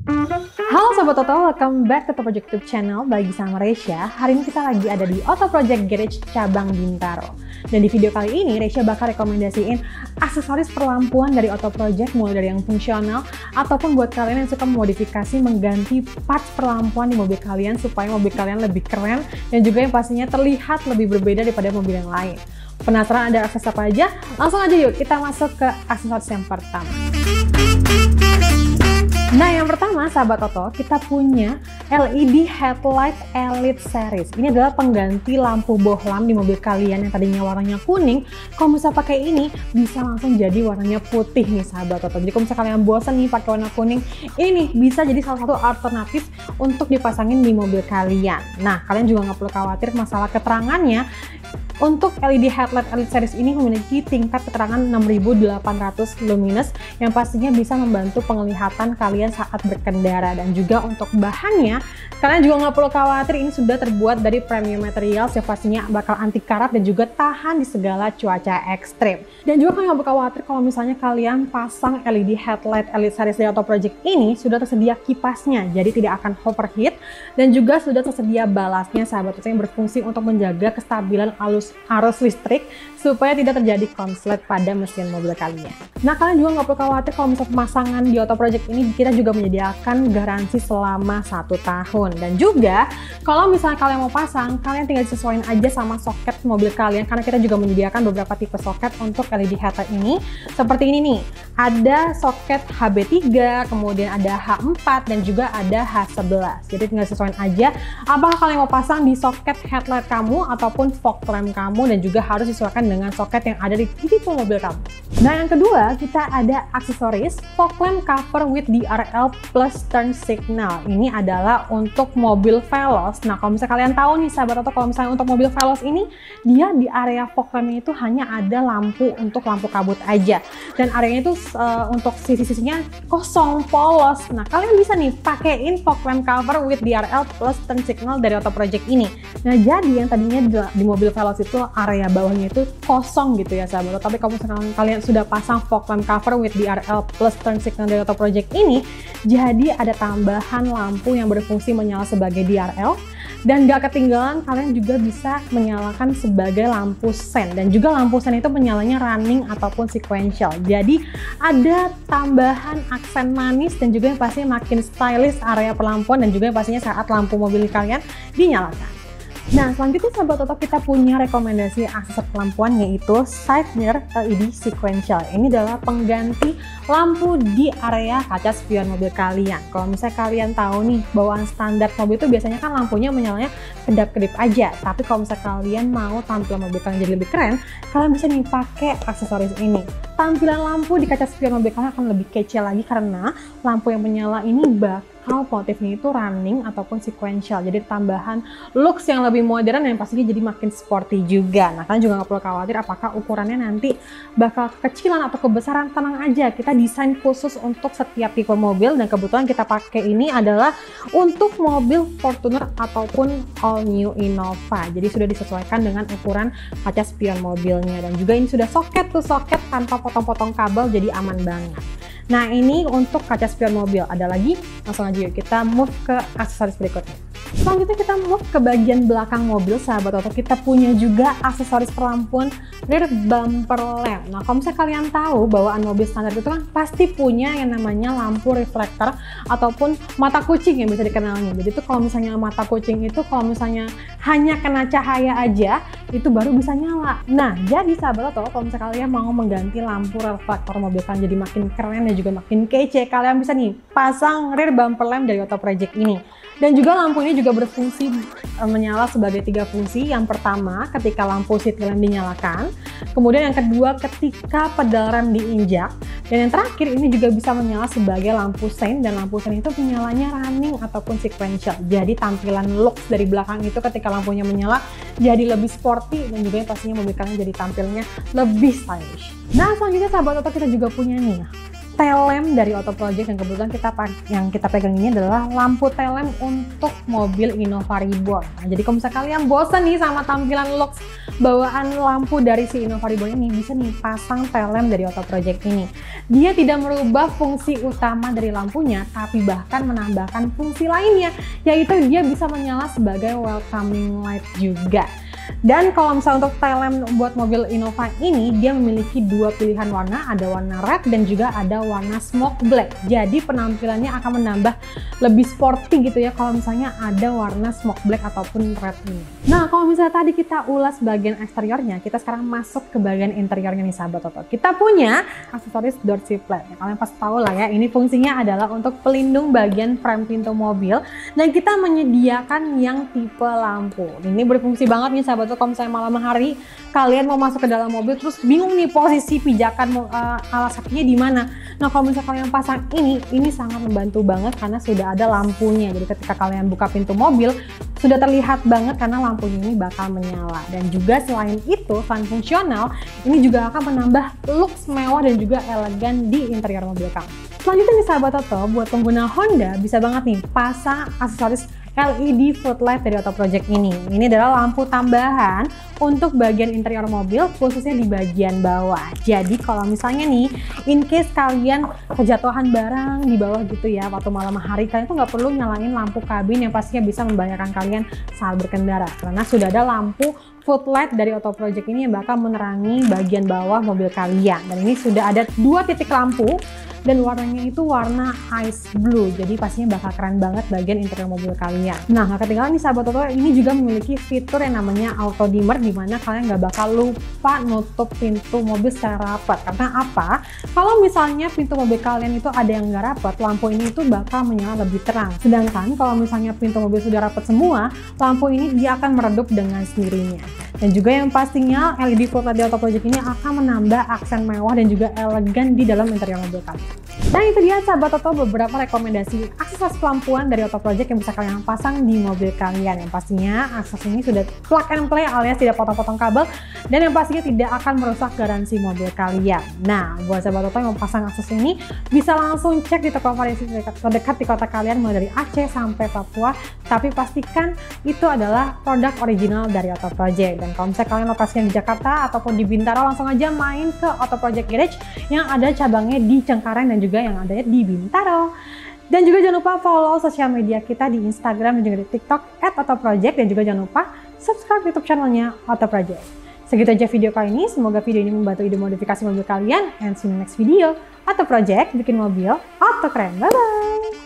Halo Sobat Oto, welcome back to Project YouTube channel Bagi sama Resya. Hari ini kita lagi ada di Auto Project Garage cabang Bintaro. Dan di video kali ini Resya bakal rekomendasiin aksesoris perlampuan dari Auto Project, mulai dari yang fungsional ataupun buat kalian yang suka memodifikasi mengganti parts perlampuan di mobil kalian supaya mobil kalian lebih keren dan juga yang pastinya terlihat lebih berbeda daripada mobil yang lain. Penasaran ada aksesoris apa aja? Langsung aja yuk kita masuk ke aksesoris yang pertama. Nah, yang pertama sahabat Oto, kita punya LED Headlight Elite Series. Ini adalah pengganti lampu bohlam di mobil kalian yang tadinya warnanya kuning. Kalau misalnya pakai ini, bisa langsung jadi warnanya putih nih sahabat Oto. Jadi kalau misalnya kalian bosan nih pakai warna kuning, ini bisa jadi salah satu alternatif untuk dipasangin di mobil kalian. Nah, kalian juga nggak perlu khawatir masalah keterangannya. Untuk LED Headlight Elite Series ini memiliki tingkat keterangan 6800 luminous yang pastinya bisa membantu penglihatan kalian saat berkendara. Dan juga untuk bahannya, kalian juga nggak perlu khawatir, ini sudah terbuat dari premium materials yang pastinya bakal anti karat dan juga tahan di segala cuaca ekstrim. Dan juga kalian nggak perlu khawatir kalau misalnya kalian pasang LED Headlight Elite Series dari Auto Project ini, sudah tersedia kipasnya, jadi tidak akan overheat, dan juga sudah tersedia balasnya sahabat yang berfungsi untuk menjaga kestabilan arus listrik supaya tidak terjadi konslet pada mesin mobil kalian. Nah, kalian juga nggak perlu khawatir kalau misalnya pemasangan di Auto Project ini, kita juga menyediakan garansi selama 1 tahun. Dan juga kalau misalnya kalian mau pasang, kalian tinggal disesuaikan aja sama soket mobil kalian, karena kita juga menyediakan beberapa tipe soket untuk LED headlight ini. Seperti ini nih, ada soket HB3, kemudian ada H4 dan juga ada H11. Jadi tinggal disesuaikan aja apakah kalian mau pasang di soket headlight kamu ataupun fog lamp kamu, dan juga harus disesuaikan dengan soket yang ada di tipe mobil kamu. Nah, yang kedua kita ada aksesoris fog lamp cover with DRL plus turn signal. Ini adalah untuk mobil Veloz. Nah, kalau misalnya kalian tahu nih sahabat Oto, kalau misalnya untuk mobil Veloz ini, dia di area fog lampnya itu hanya ada lampu untuk lampu kabut aja, dan areanya itu untuk sisi-sisinya kosong, polos. Nah, kalian bisa nih pakein fog lamp cover with DRL plus turn signal dari Auto Project ini. Nah, jadi yang tadinya di mobil Veloz itu area bawahnya itu kosong gitu ya sahabat Oto, tapi kalau misalnya kalian sudah pasang fog lamp cover with DRL plus turn signal dari Auto Project ini, jadi ada tambahan lampu yang berfungsi menyala sebagai DRL, dan gak ketinggalan kalian juga bisa menyalakan sebagai lampu sen, dan juga lampu sen itu menyalanya running ataupun sequential. Jadi ada tambahan aksen manis dan juga yang pastinya makin stylish area perlampuan, dan juga yang pastinya saat lampu mobil kalian dinyalakan. Nah, selanjutnya sahabat Oto, kita punya rekomendasi aksesoris perlampuan, yaitu side mirror LED sequential. Ini adalah pengganti lampu di area kaca spion mobil kalian. Kalau misalnya kalian tahu nih, bawaan standar mobil itu biasanya kan lampunya menyalanya kedap-kedip aja. Tapi kalau misalnya kalian mau tampilan mobil kalian jadi lebih keren, kalian bisa nih pakai aksesoris ini. Tampilan lampu di kaca spion mobil kalian akan lebih kece lagi karena lampu yang menyala ini motifnya itu running ataupun sequential, jadi tambahan looks yang lebih modern dan pastinya jadi makin sporty juga. Nah, kalian juga nggak perlu khawatir apakah ukurannya nanti bakal kekecilan atau kebesaran, tenang aja, kita desain khusus untuk setiap tipe mobil, dan kebetulan kita pakai ini adalah untuk mobil Fortuner ataupun All New Innova, jadi sudah disesuaikan dengan ukuran kaca spion mobilnya, dan juga ini sudah soket tanpa potong-potong kabel, jadi aman banget. Nah, ini untuk kaca spion mobil. Ada lagi? Langsung aja yuk kita move ke aksesoris berikutnya. Selanjutnya kita move ke bagian belakang mobil sahabat Oto. Kita punya juga aksesoris perlampuan rear bumper lamp. Nah, kalau misalnya kalian tahu bawaan mobil standar itu kan pasti punya yang namanya lampu reflektor ataupun mata kucing yang bisa dikenalnya. Jadi itu kalau misalnya mata kucing itu kalau misalnya hanya kena cahaya aja, itu baru bisa nyala. Nah, jadi sahabat Oto, kalau misalnya kalian mau mengganti lampu reflektor mobil kalian jadi makin keren dan juga makin kece, kalian bisa nih pasang rear bumper lamp dari Auto Project ini. Dan juga lampu ini juga berfungsi menyala sebagai 3 fungsi. Yang pertama, ketika lampu city lamp dinyalakan. Kemudian yang kedua, ketika pedal rem diinjak. Dan yang terakhir, ini juga bisa menyala sebagai lampu sein, dan lampu sein itu menyalanya running ataupun sequential. Jadi tampilan looks dari belakang itu ketika lampunya menyala jadi lebih sporty, dan juga yang pastinya mobil kalian jadi tampilnya lebih stylish. Nah, selanjutnya sahabat Oto, kita juga punya nih tail lamp dari Auto Project, dan kebetulan yang kita pegang ini adalah lampu tail lamp untuk mobil Innova Reborn. Nah, jadi kalau misalnya kalian bosan nih sama tampilan looks bawaan lampu dari si Innova Reborn ini, bisa nih pasang tail lamp dari Auto Project ini. Dia tidak merubah fungsi utama dari lampunya, tapi bahkan menambahkan fungsi lainnya, yaitu dia bisa menyala sebagai welcoming light juga. Dan kalau misalnya untuk tail lamp buat mobil Innova ini, dia memiliki dua pilihan warna, ada warna red dan juga ada warna smoke black. Jadi penampilannya akan menambah lebih sporty gitu ya kalau misalnya ada warna smoke black ataupun red ini. Nah, kalau misalnya tadi kita ulas bagian eksteriornya, kita sekarang masuk ke bagian interiornya nih sahabat Toto. Kita punya aksesoris door shield lamp. Kalian pasti tahu lah ya, ini fungsinya adalah untuk pelindung bagian frame pintu mobil, dan kita menyediakan yang tipe lampu. Ini berfungsi banget nih sahabat Toto, kalau misalnya malam hari kalian mau masuk ke dalam mobil terus bingung nih posisi pijakan alas kakinya di mana. Nah, kalau misalnya kalian pasang ini sangat membantu banget karena sudah ada lampunya. Jadi ketika kalian buka pintu mobil sudah terlihat banget karena lampunya ini bakal menyala. Dan juga selain itu, selain fungsional, ini juga akan menambah looks mewah dan juga elegan di interior mobil kamu. Selanjutnya nih sahabat Toto, buat pengguna Honda bisa banget nih pasang aksesoris LED footlight dari Auto Project ini. Ini adalah lampu tambahan untuk bagian interior mobil, khususnya di bagian bawah. Jadi kalau misalnya nih, in case kalian kejatuhan barang di bawah gitu ya, waktu malam hari, kalian tuh nggak perlu nyalain lampu kabin yang pastinya bisa membahayakan kalian saat berkendara. Karena sudah ada lampu footlight dari Auto Project ini yang bakal menerangi bagian bawah mobil kalian. Dan ini sudah ada 2 titik lampu, dan warnanya itu warna ice blue, jadi pastinya bakal keren banget bagian interior mobil kalian. Nah, nggak ketinggalan nih sahabat Toto, ini juga memiliki fitur yang namanya auto dimmer, dimana kalian nggak bakal lupa nutup pintu mobil secara rapat. Karena apa? Kalau misalnya pintu mobil kalian itu ada yang nggak rapat, lampu ini itu bakal menyala lebih terang. Sedangkan kalau misalnya pintu mobil sudah rapat semua, lampu ini dia akan meredup dengan sendirinya. Dan juga yang pastinya LED footlight di Auto Project ini akan menambah aksen mewah dan juga elegan di dalam interior mobil kalian. Dan itu dia sahabat Toto beberapa rekomendasi aksesoris pelampuan dari Auto Project yang bisa kalian pasang di mobil kalian. Yang pastinya aksesoris ini sudah plug and play alias tidak potong-potong kabel, dan yang pastinya tidak akan merusak garansi mobil kalian. Nah, buat sahabat Toto yang mau pasang aksesoris ini bisa langsung cek di toko variasi terdekat di kota kalian, mulai dari Aceh sampai Papua. Tapi pastikan itu adalah produk original dari Auto Project. Dan kalau misalnya kalian lokasinya di Jakarta ataupun di Bintaro, langsung aja main ke Auto Project Garage yang ada cabangnya di Cengkareng dan juga yang ada di Bintaro. Dan juga jangan lupa follow sosial media kita di Instagram dan juga di TikTok @autoproject, dan juga jangan lupa subscribe YouTube channelnya Auto Project. Segitu aja video kali ini, semoga video ini membantu ide modifikasi mobil kalian, and see you in the next video. Auto Project, bikin mobil auto keren. Bye bye.